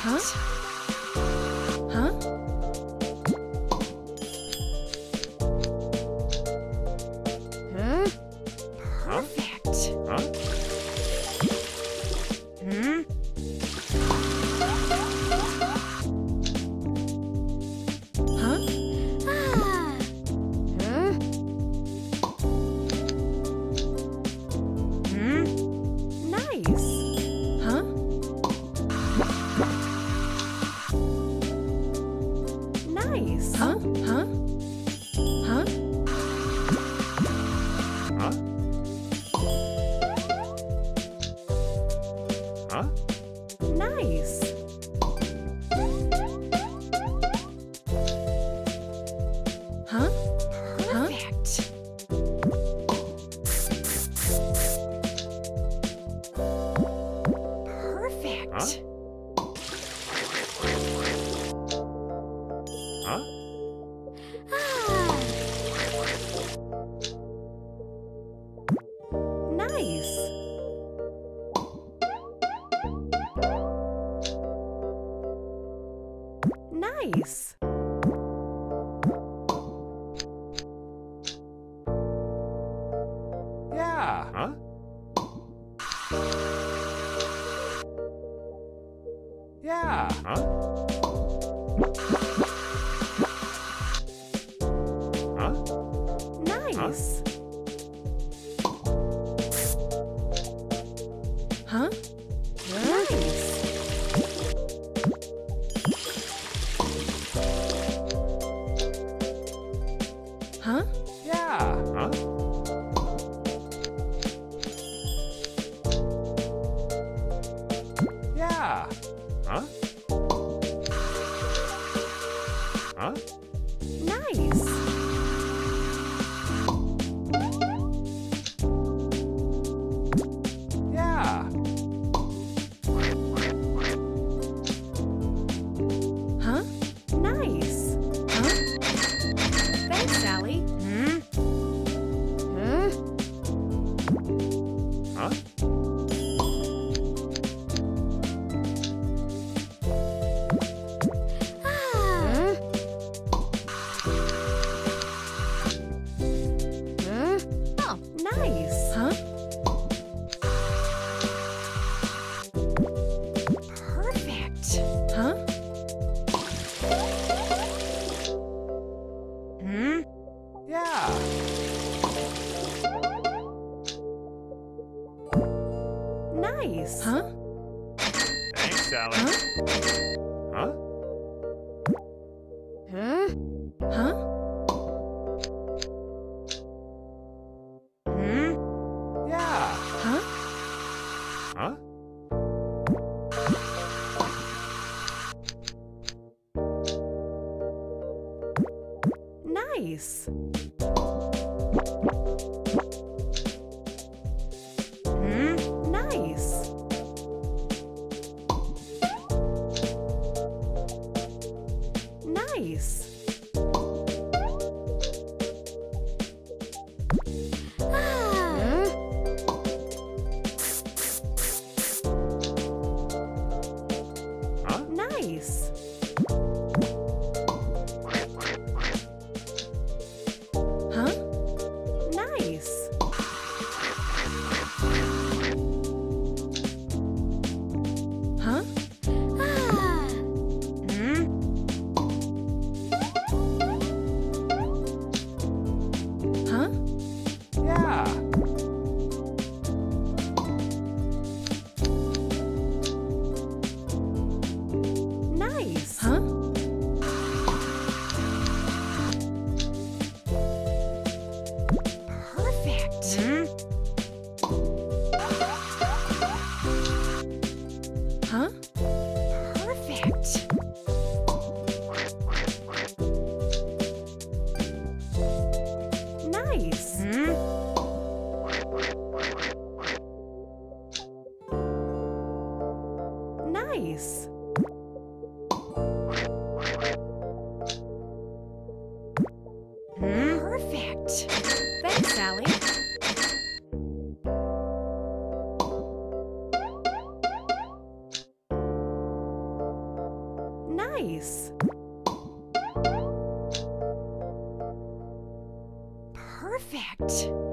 Huh? Perfect. Huh? Huh? Nice. Huh? Nice. Huh? Huh? Huh? Huh? Huh? Nice. Huh? Perfect. Perfect. Huh? Huh? Nice. Nice. Yeah. Huh? Yeah. Huh? Huh? Nice. Huh? Nice. Huh? Yeah. Huh? Yeah. Huh? Huh? Nice. Yeah. Huh? Nice. Huh? Thanks, Sally. Huh? Oh, nice. Huh? Perfect. Huh? Yeah. Nice. Huh? Thanks, Sally. Huh? Huh? Huh? Yeah. Huh? Huh? Nice. Nice. Nice. Huh? Nice. Huh? Nice. Huh? Huh? Yeah. Nice. Huh? Perfect. Huh? Perfect. Nice. Nice. Perfect. Thanks, Sally. Nice. Perfect.